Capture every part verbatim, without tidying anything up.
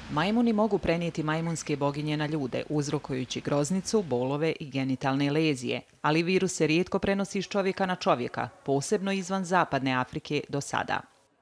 Majmuni mogu prenijeti majmunske boginje na ljude, uzrokujući groznicu, bolove i genitalne lezije, ali virus se rijetko prenosi iz čovjeka na čovjeka, posebno izvan zapadne Afrike do sada.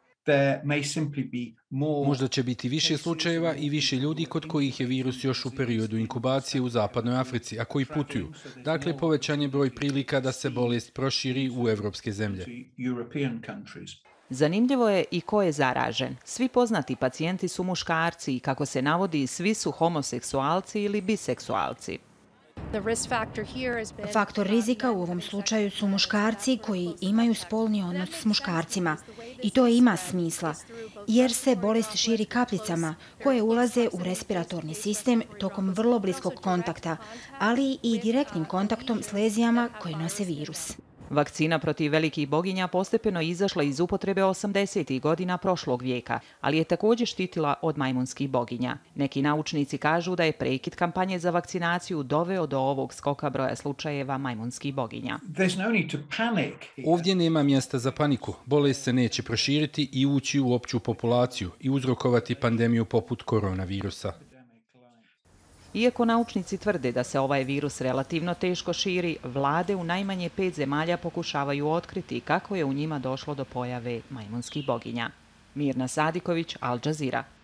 Možda će biti više slučajeva i više ljudi kod kojih je virus još u periodu inkubacije u zapadnoj Africi, a koji putuju. Dakle, povećan je broj prilika da se bolest proširi u evropske zemlje. Zanimljivo je i ko je zaražen. Svi poznati pacijenti su muškarci i, kako se navodi, svi su homoseksualci ili biseksualci. Faktor rizika u ovom slučaju su muškarci koji imaju spolni odnos s muškarcima. I to ima smisla, jer se bolest širi kapljicama koje ulaze u respiratorni sistem tokom vrlo bliskog kontakta, ali i direktnim kontaktom s lezijama koje nose virus. Vakcina protiv velikih boginja postepeno je izašla iz upotrebe osamdesetih godina prošlog vijeka, ali je također štitila od majmunskih boginja. Neki naučnici kažu da je prekid kampanje za vakcinaciju doveo do ovog skoka broja slučajeva majmunskih boginja. Ovdje nema mjesta za paniku. Bolest se neće proširiti i ući u opću populaciju i uzrokovati pandemiju poput koronavirusa. Iako naučnici tvrde da se ovaj virus relativno teško širi, vlade u najmanje pet zemalja pokušavaju otkriti kako je u njima došlo do pojave majmunskih boginja. Mirna Sadiković, Al Jazeera.